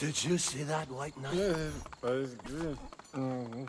Did you see that white knight? Yeah, parece que... Uhum.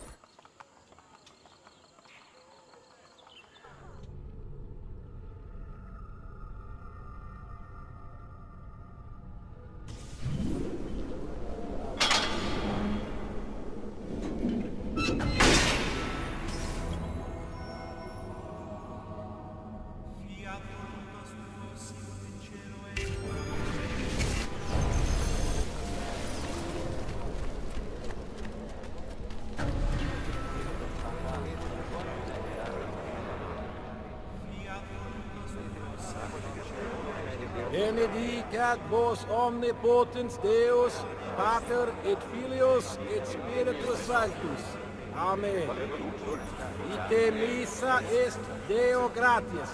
Benedicat vos omnipotens Deus, Pater et Filius et Spiritus Sanctus. Amen. Ite missa est Deo gratias.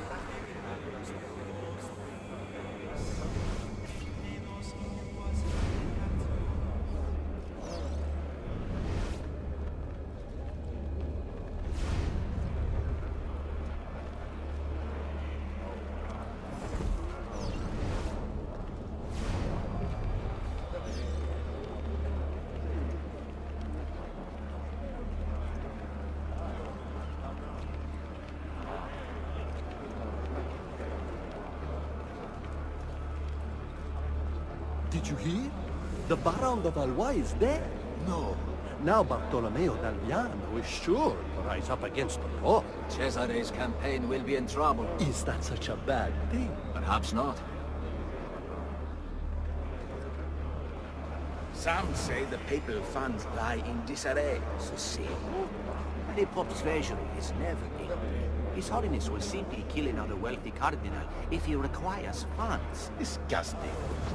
Did you hear? The Baron de Valois is dead. No. Now Bartolomeo d'Alviano is sure to rise up against the Pope. Cesare's campaign will be in trouble. Is that such a bad thing? Perhaps not. Some say the papal funds lie in disarray, Cecile. The Pope's treasury is never empty. His Holiness will simply kill another wealthy cardinal if he requires funds. Disgusting.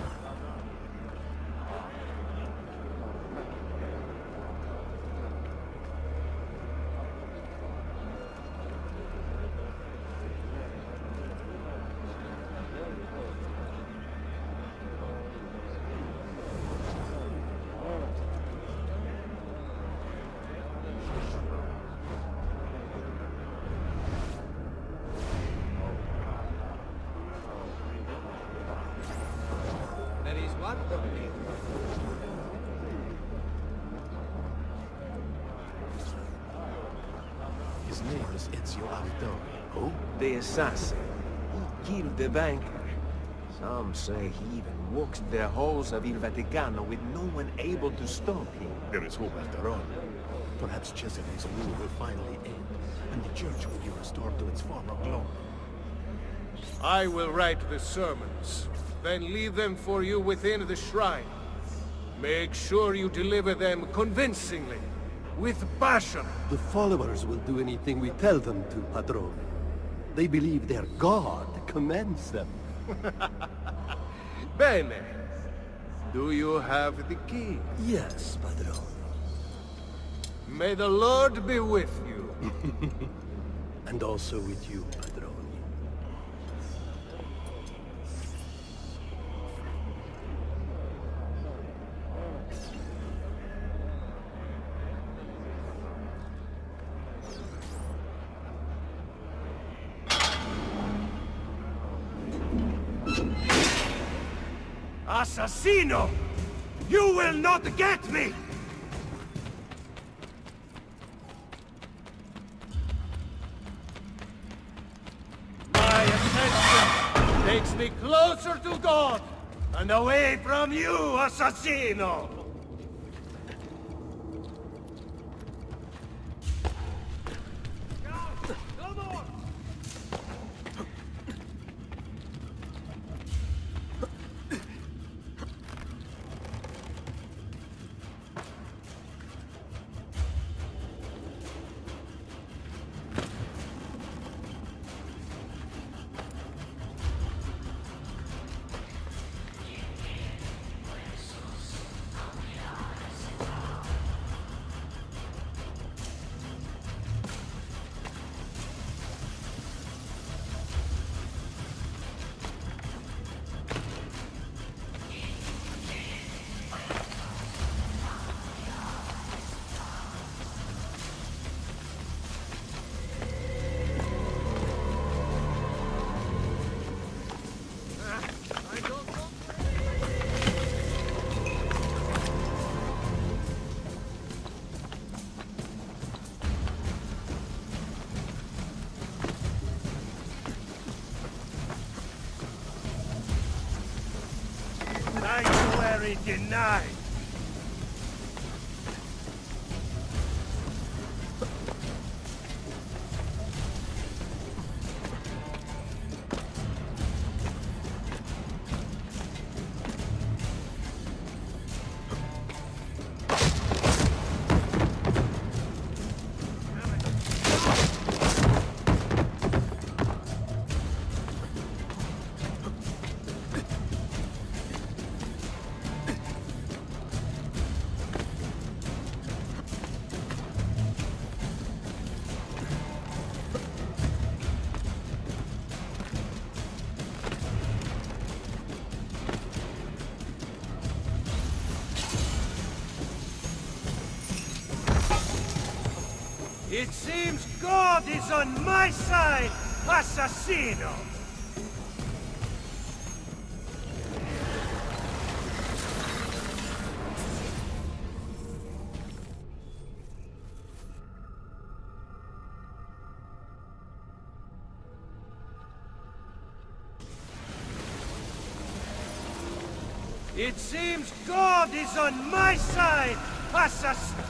His name is Ezio Auditore. Who? The assassin. He killed the banker. Some say he even walks the halls of Il Vaticano with no one able to stop him. There is hope after all. Perhaps Cesare's rule will finally end, and the church will be restored to its former glory. I will write the sermons, then leave them for you within the shrine. Make sure you deliver them convincingly, with passion. The followers will do anything we tell them to, Padrone. They believe their God commands them. Bene. Do you have the key? Yes, Padrone. May the Lord be with you. And also with you, Padrone. Assassino! You will not get me! My ascension takes me closer to God and away from you, Assassino! victory denied! It seems God is on my side, Assassino! It seems God is on my side, Assassino!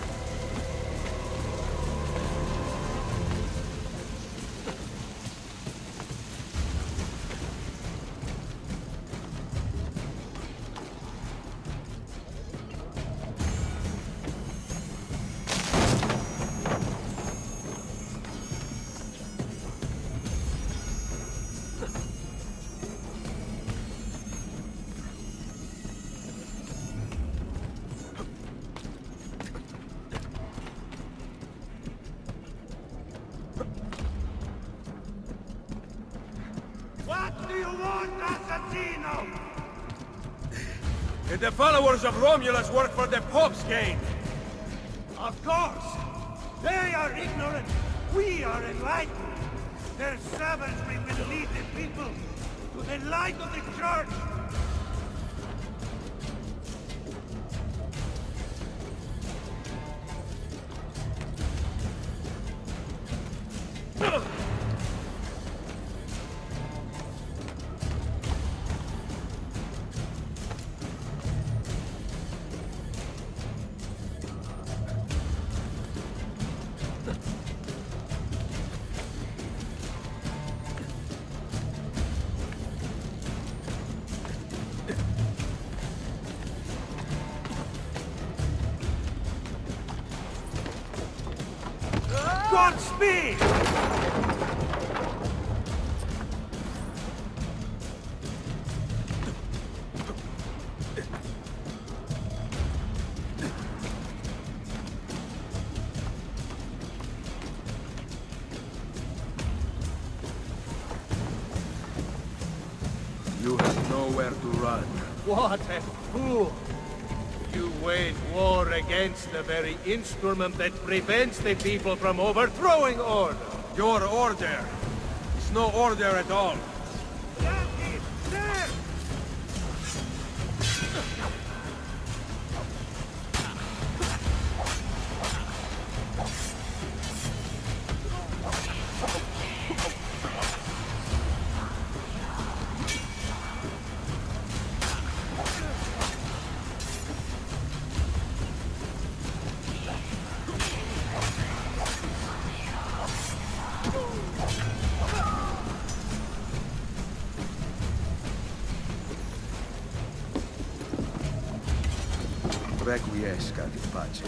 What do you want, Assassino? Did the followers of Romulus work for the Pope's gain? Of course! They are ignorant! We are enlightened! Their savagery will lead the people to the light of the Church! Godspeed! You have nowhere to run. What a fool! You wage war against the very instrument that prevents the people from overthrowing order! Your order is no order at all. That is there! Requiescat in pace.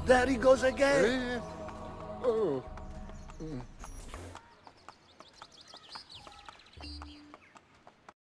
There he goes again! Oh.